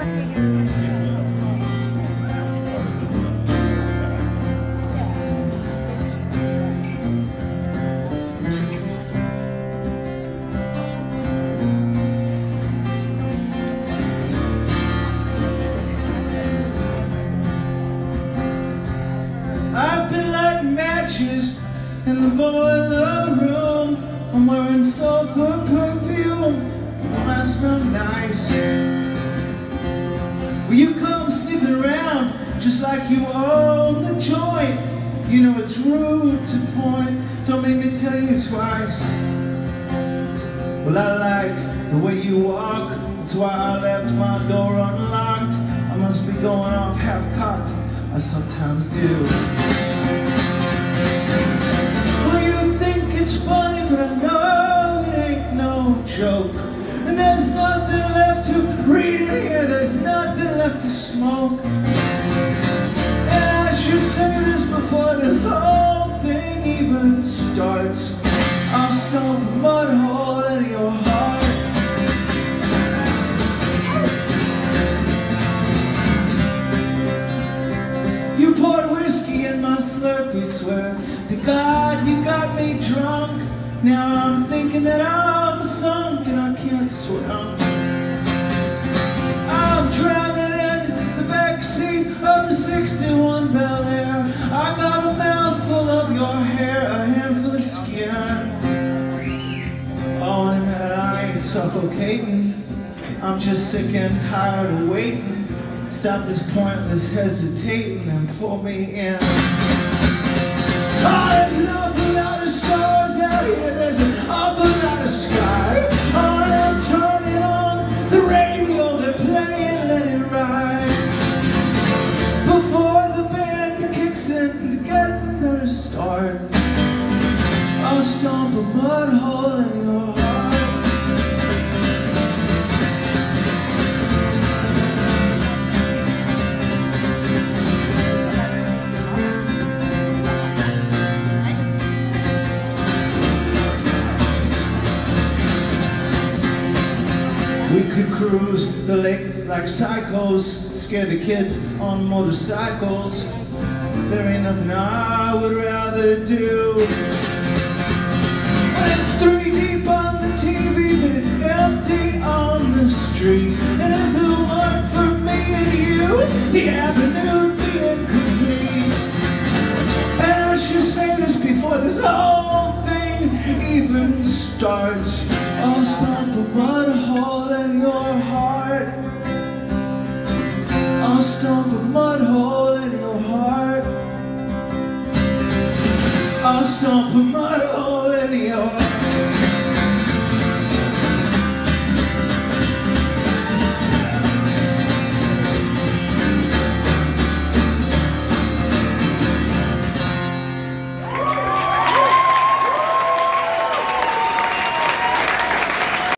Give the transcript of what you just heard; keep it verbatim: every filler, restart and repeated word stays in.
I've been lighting matches in the boiler room. I'm wearing sulfur perfume and I smell nice. Will you come sniffing around just like you own the joint? You know it's rude to point, don't make me tell you twice. Well, I like the way you walk, that's why I left my door unlocked. I must be going off half-cocked, I sometimes do. Well, you think it's funny, but I know it ain't no joke. And there's nothing left to read in here, there's nothing left to smoke. And I should say this before this whole thing even starts. I'll stomp a mud hole in your heart. You poured whiskey in my Slurpee, swear to God you got me drunk. Now I'm thinking that I'm sunk and I can't swim. I'm drowning in the backseat of a sixty-one Bel Air. I got a mouthful of your hair, a handful of skin. Oh, and that I ain't suffocating. I'm just sick and tired of waiting. Stop this pointless hesitating and pull me in. Oh, there's an awful lot of stars out here, there's an awful lot of sky. Oh, I'm turning on the radio, they're playing Let It Ride. Before the band kicks in to get another start, I'll stomp a mud hole in your heart. We could cruise the lake like psychos, scare the kids on motorcycles. There ain't nothing I would rather do. It's three deep on the T V, but it's empty on the street. And if it weren't for me and you, the avenue would be incomplete. And I should say this before this whole thing even starts. I'll stomp a mud hole in your heart. I'll stomp a mud hole in your heart. I'll stomp a mud hole